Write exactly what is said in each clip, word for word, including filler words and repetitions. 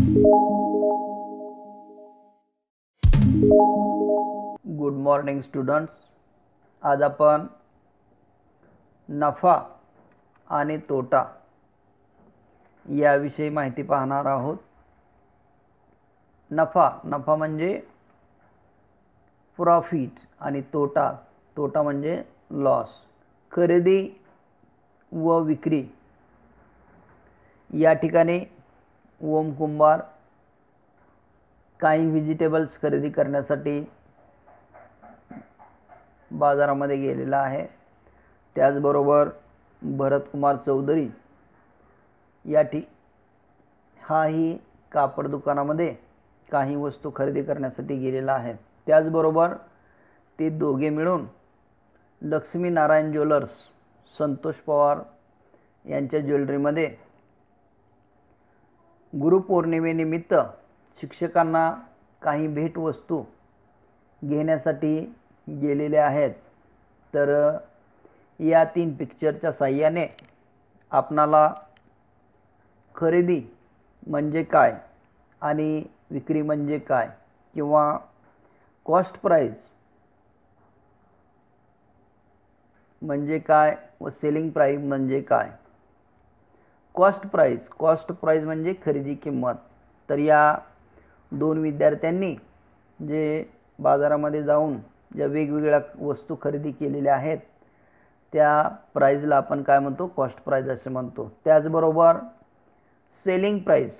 Good morning students. आज आपण नफा आणि तोटा याविषयी माहिती पाहणार आहोत. नफा नफा म्हणजे प्रॉफिट आणि तोटा तोटा म्हणजे लॉस. खरेदी व विक्री या ठिकाणी ओम कुंभार काही व्हेजिटेबल्स खरेदी करण्यासाठी बाजारामध्ये गेलेला आहे. त्याचबरोबर भरत कुमार चौधरी या ठी हाही कापड दुकानामध्ये काही वस्तू खरेदी करण्यासाठी गेलेला आहे. त्याचबरोबर ते दोघे मिळून लक्ष्मी नारायण ज्वेलर्स संतोष पवार यांच्या ज्वेलरीमध्ये गुरुपौर्णिमेनिमित्त शिक्षकांना काही भेटवस्तू घेण्यासाठी गेलेले आहेत. तर या तीन पिक्चरच्या साहाय्याने आपणाला खरेदी म्हणजे काय आणि विक्री म्हणजे काय किंवा कॉस्ट प्राइस म्हणजे काय व सेलिंग प्राइस म्हणजे काय. कॉस्ट प्राइस कॉस्ट प्राइस म्हणजे खरेदी किंमत. तर या दोन विद्यार्थ्यांनी जे बाजारामध्ये जाऊन ज्या वेगवेगळ्या वस्तू खरेदी केलेल्या आहेत त्या प्राइसला आपण काय म्हणतो, कॉस्ट प्राइस असे म्हणतो. त्याचबरोबर सेलिंग प्राइस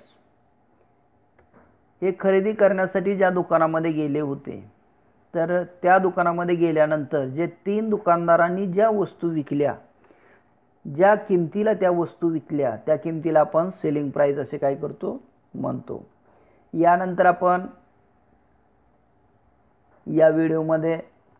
हे खरेदी करण्यासाठी ज्या दुकानामध्ये गेले होते तर त्या दुकानामध्ये गेल्यानंतर जे तीन दुकानदारांनी ज्या वस्तू विकल्या, ज्या किमतीला त्या वस्तू विकल्या त्या किमतीला आपण सेलिंग प्राइस असे काय करतो म्हणतो. यानंतर आपण या व्हिडिओमध्ये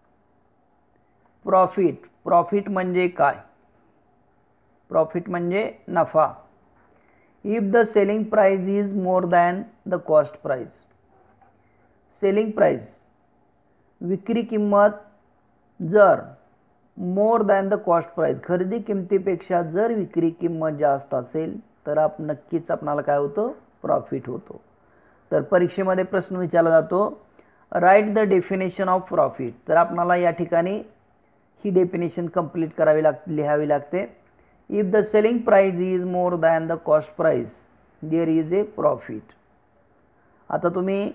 प्रॉफिट प्रॉफिट म्हणजे काय, प्रॉफिट म्हणजे नफा. If the selling price is more than the cost price. Selling price विक्री किंमत जर more than the cost price खरेदी किमतीपेक्षा जर विक्री किंमत जास्त असेल तर आप नक्कीच आपणाला काय होतं, प्रॉफिट होतो. तर परीक्षेमध्ये प्रश्न विचारला जातो, write the definition of profit. तर आपणाला या ठिकाणी ही डेफिनेशन कंप्लीट करावी लागते, लिहावी लागते. If the selling price is more than the cost price there is a profit. आता तुम्ही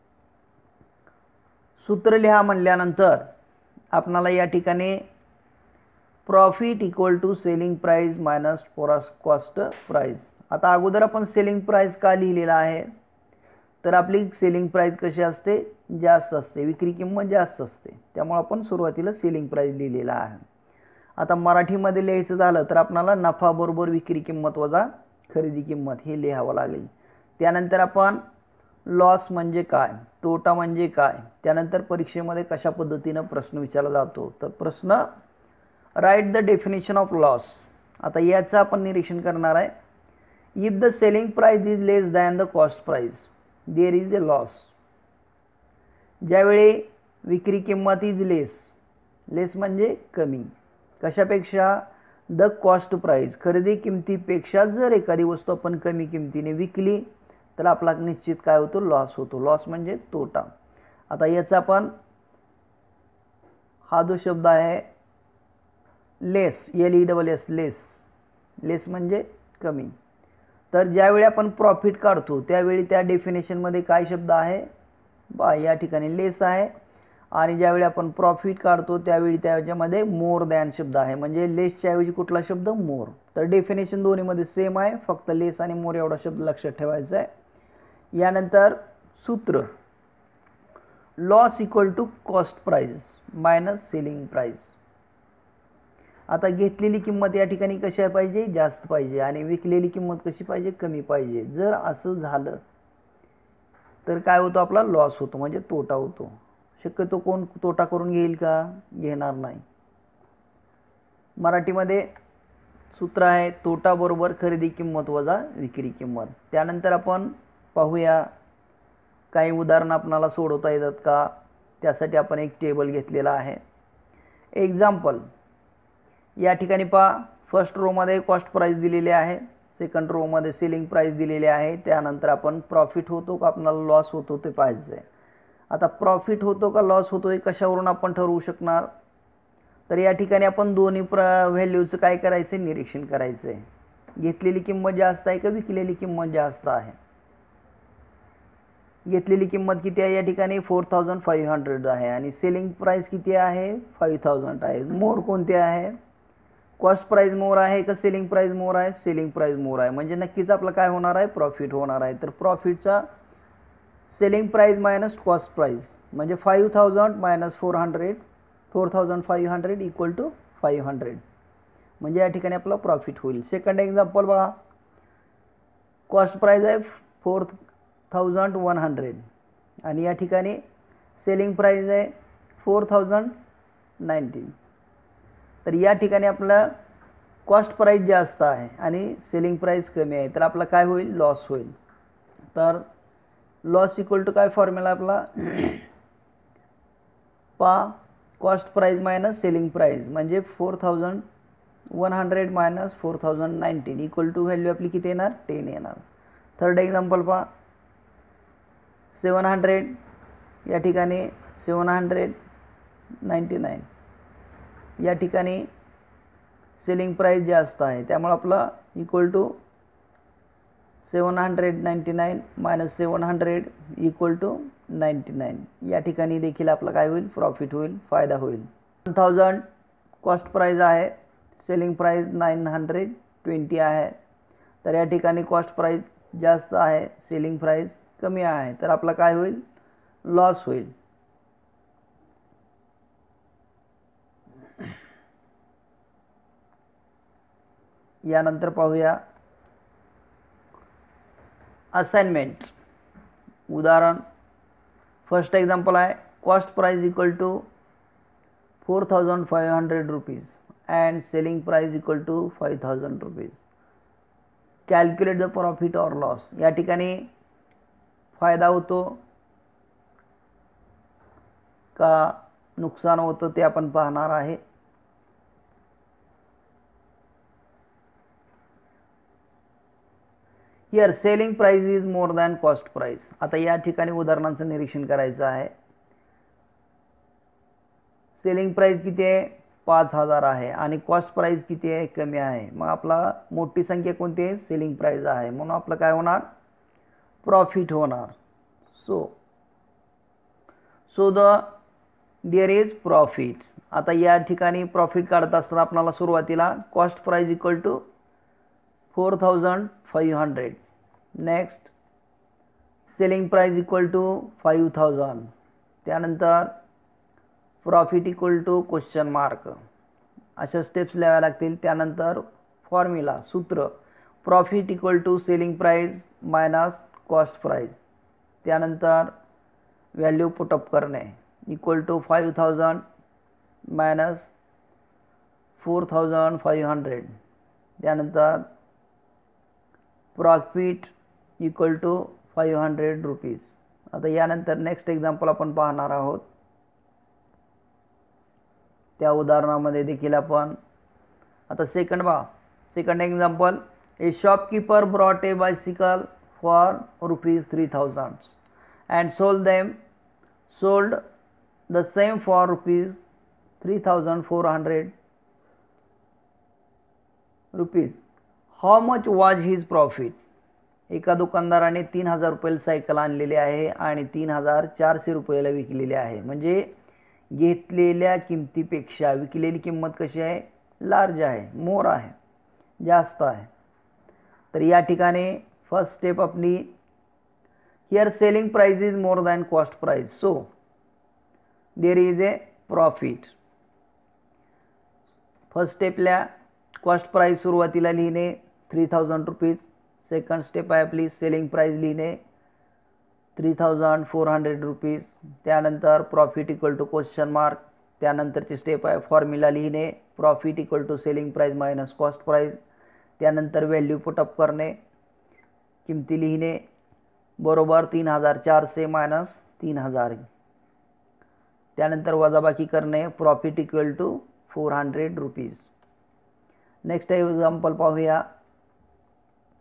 सूत्र लिहा म्हणल्यानंतर आपणाला या ठिकाणी profit equal to selling price minus cost price. आता अगोदर आपण सेलिंग प्राइस का लिहिलेला आहे, तर आपली सेलिंग प्राइस कशी असते, जास्त असते, विक्री किंमत जास्त असते, त्यामुळे आपण सुरुवातीला सेलिंग प्राइस लिहिलेला आहे. आता मराठीमध्ये लिहायचं झालं तर आपणाला नफा बरोबर विक्री किंमत वजा खरेदी किंमत हे लिहावं लागेल. त्यानंतर आपण लॉस म्हणजे काय, तोटा म्हणजे काय, त्यानंतर परीक्षेमध्ये कशा पद्धतीने प्रश्न विचारला जातो. तर प्रश्न write the definition of loss. आता याचं आपण निरीक्षण करणार आहे. If the selling price is less than the cost price there is a loss. ज्यावेळी विक्री किंमत इज लेस, लेस म्हणजे कमी, कशापेक्षा, द कॉस्ट प्राइस खरेदी किमतीपेक्षा जर एखादी वस्तू आपण कमी किमतीने विकली तर आपला निश्चित काय होतो, लॉस होतो. लॉस म्हणजे तोटा. आता याचा आपण हा जो शब्द आहे less, L E double S, less, less म्हणजे कमी. तर ज्यावेळी आपण प्रॉफिट काढतो त्यावेळी त्या डेफिनेशनमध्ये काय शब्द आहे, बा या ठिकाणी लेस आहे. आणि ज्यावेळी आपण प्रॉफिट काढतो त्यावेळी त्याच्यामध्ये मोर दॅन शब्द आहे, म्हणजे लेसच्या ऐवजी कुठला शब्द, मोर. तर डेफिनेशन दोन्हीमध्ये सेम आहे, फक्त लेस आणि मोर एवढा शब्द लक्षात ठेवायचा आहे. यानंतर सूत्र loss equal to cost price minus selling price. आता घेतलेली किंमत या ठिकाणी कशी पाहिजे, जास्त पाहिजे, आणि विकलेली किंमत कशी पाहिजे, कमी पाहिजे. जर असं झालं तर काय होतं, आपला लॉस होतो म्हणजे तोटा होतो. शक्यतो कोण तोटा करून घेईल का, घेणार नाही. मराठीमध्ये सूत्र आहे तोटा बरोबर खरेदी किंमत वजा विक्री किंमत. त्यानंतर आपण पाहूया काही उदाहरण आपणाला सोडवता येतात का, त्यासाठी आपण एक टेबल घेतलेला आहे. एक्झाम्पल या ठिकाणी पहा, फर्स्ट रो मध्ये कॉस्ट प्राइस दिलेली आहे, सेकंड रोमध्ये सेलिंग प्राइस दिलेली आहे, त्यानंतर आपण प्रॉफिट होतो का आपल्याला लॉस होतो ते पाहायचं आहे. आता प्रॉफिट होतो का लॉस होतो हे कशावरून आपण ठरवू शकणार, तर या ठिकाणी आपण दोन्ही प्र व्हॅल्यूचं काय करायचं आहे, निरीक्षण करायचं आहे. घेतलेली किंमत जास्त आहे का विकलेली किंमत जास्त आहे. घेतलेली किंमत किती आहे या ठिकाणी फोर थाउजंड फाईव्ह हंड्रेड आहे आणि सेलिंग प्राइस किती आहे फाईव्ह थाउजंड आहे. मोर कोणते आहे, कॉस्ट प्राइस मोर आहे का सेलिंग प्राइस मोर आहे, सेलिंग प्राइस मोर आहे. म्हणजे नक्कीच आपलं काय होणार आहे, प्रॉफिट होणार आहे. तर प्रॉफिटचा selling price minus cost price म्हणजे five thousand minus four hundred four thousand five hundred equal to five hundred म्हणजे या ठिकाणी आपलं प्रॉफिट होईल. सेकंड एक्झाम्पल बघा, कॉस्ट प्राइस आहे फोर थाउजंड वन हंड्रेड आणि या ठिकाणी सेलिंग प्राइस आहे फोर थाउजंड नाईन्टीन. तर या ठिकाणी आपलं कॉस्ट प्राइस जास्त आहे आणि सेलिंग प्राइस कमी आहे, तर आपला काय होईल, लॉस होईल. तर लॉस इक्वल टू काय फॉर्म्युला आपला, पा cost price minus selling price म्हणजे four thousand one hundred minus four thousand nineteen equal to value आपली किती येणार, टेन येणार. थर्ड एक्झाम्पल पहा, सेवन हंड्रेड या ठिकाणी सेवन हंड्रेड नाईन्टी नाईन या ठिकाणी सेलिंग प्राइस जास्त आहे, त्यामुळे आपला equal to seven hundred ninety nine minus seven hundred equal to ninety nine या ठिकाणी देखील आपला काय होईल, प्रॉफिट होईल, फायदा होईल. वन थाउजंड कॉस्ट प्राइस आहे, selling price nine hundred twenty आहे, तर या ठिकाणी कॉस्ट प्राइस जास्त आहे, सेलिंग प्राइस कमी आहे, तर आपला काय होईल, लॉस होईल. यानंतर पाहूया असाइनमेंट. उदाहरण, फर्स्ट एक्झाम्पल आहे cost price equal to four thousand five hundred rupees and selling price equal to five thousand rupees. Calculate the profit or loss. या ठिकाणी फायदा होतो का नुकसान होतं ते आपण पाहणार आहे. Here selling price is more than cost price. आता या ठिकाणी उदाहरणांचं निरीक्षण करायचं आहे. सेलिंग प्राइस किती आहे, पाच हजार आहे आणि कॉस्ट प्राइस किती आहे, कमी आहे. मग आपला मोठी संख्या कोणती आहे, सेलिंग प्राइस आहे, म्हणून आपलं काय होणार, प्रॉफिट होणार. So so the there is profit. आता या ठिकाणी प्रॉफिट काढत असताना आपल्याला सुरुवातीला cost price equal to four thousand five hundred, next selling price equal to five thousand, त्यानंतर profit equal to question mark, अशा स्टेप्स लिहाव्या लागतील. त्यानंतर फॉर्म्युला सूत्र, profit equal to selling price minus cost price, त्यानंतर व्हॅल्यू पुटअप करणे equal to five thousand minus four thousand five hundred, त्यानंतर profit equal to five hundred rupees. आता यानंतर नेक्स्ट एक्झाम्पल आपण पाहणार आहोत. त्या उदाहरणामध्ये देखील आपण आता सेकंड बा second example, a shopkeeper brought a bicycle for rupees three thousand and sold them sold the same for rupees three thousand four hundred rupees. How much was his profit. एका दुकानदाराने तीन हजार रुपयाला सायकल आणलेली आहे आणि तीन हजार चारशे रुपयाला विकलेली आहे. म्हणजे घेतलेल्या किमतीपेक्षा विकलेली किंमत कशी आहे, लार्ज आहे, मोर आहे, जास्त आहे. तर या ठिकाणी फर्स्ट स्टेप आपली, here selling price is more than cost price, so there is a profit. First स्टेपला कॉस्ट प्राइस सुरुवातीला लिहिणे three thousand rupees. Second step आहे आपली सेलिंग प्राइस लिहिणे three thousand four hundred rupees. त्यानंतर profit equal to question mark. त्यानंतरची step आहे formula लिहिणे profit equal to selling price minus cost price. त्यानंतर व्हॅल्यू पुटअप करणे, किमती लिहिणे बरोबर तीन हजार चारशे मायनस तीन हजार. त्यानंतर वजाबाकी करणे profit equal to four hundred rupees. Next example पाहूया.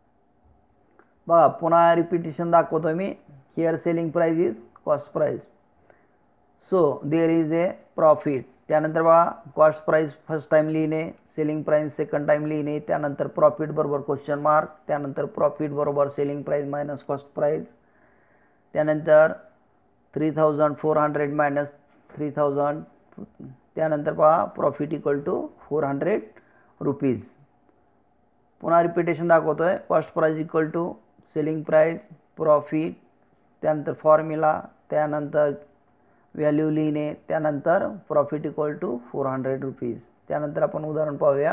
बघा पुन्हा रिपिटेशन दाखवतो मी. Here selling price is cost price, so there is a profit. त्यानंतर बघा कॉस्ट प्राइस फर्स्ट टाइम लिहिणे, सेलिंग प्राइस सेकंड टाइम लिहिणे, त्यानंतर प्रॉफिट बरोबर क्वेश्चन मार्क, त्यानंतर प्रॉफिट बरोबर selling price minus cost price, त्यानंतर three thousand four hundred minus three thousand, त्यानंतर पहा profit equal to four hundred rupees. पुन्हा रिपिटेशन दाखवतो आहे. Cost price equal to selling price profit, त्यानंतर फॉर्म्युला, त्यानंतर व्हॅल्यू लिहिणे, त्यानंतर profit equal to four hundred rupees. त्यानंतर आपण उदाहरण पाहूया.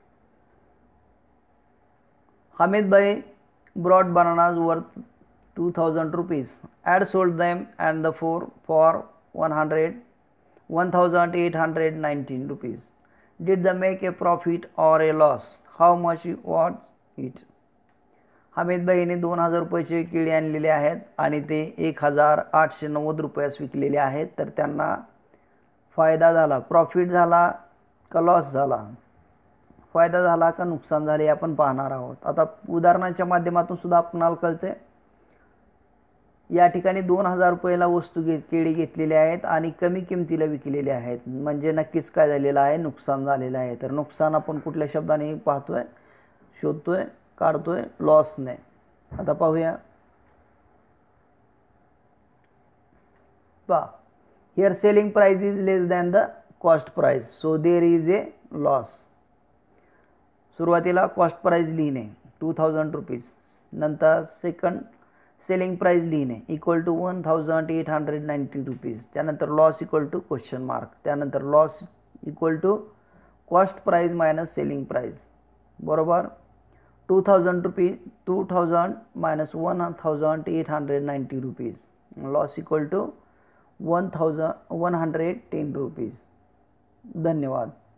हमीद भाई brought bananas worth two thousand rupees, and sold them and the for for one hundred one thousand eight hundred nineteen rupees. Did the make a profit or a loss, how much what it. Hamid भाईने दोन हजार रुपयाचे केळी आणलेले आहेत आणि ते एक हजार आठशे नव्वद रुपयास विकलेले आहेत. तर त्यांना फायदा झाला, प्रॉफिट झाला का लॉस झाला, फायदा झाला का नुकसान झाले आपण पाहणार आहोत. आता उदाहरणाच्या माध्यमातून सुद्धा आपणाला कळते. या ठिकाणी दोन हजार रुपयाला वस्तू घे केळी घेतलेली आहेत आणि कमी किमतीला विकलेले आहेत, म्हणजे नक्कीच काय झालेलं आहे, नुकसान झालेलं आहे. तर नुकसान आपण कुठल्या शब्दाने पाहतोय, शोधतोय, काढतोय, लॉसने. आता पाहूया. पहा here selling price is less than the cost price, so there is a loss. सुरुवातीला कॉस्ट प्राइस लिहिणे टू थाउजंड रुपीज, नंतर सेकंड सेलिंग प्राइस लिहिणे equal to one thousand eight hundred ninety rupees, त्यानंतर loss equal to question mark, त्यानंतर loss equal to cost price minus selling price बरोबर two thousand rupees two thousand minus one thousand eight hundred ninety rupees, loss equal to one thousand one hundred ten rupees. धन्यवाद.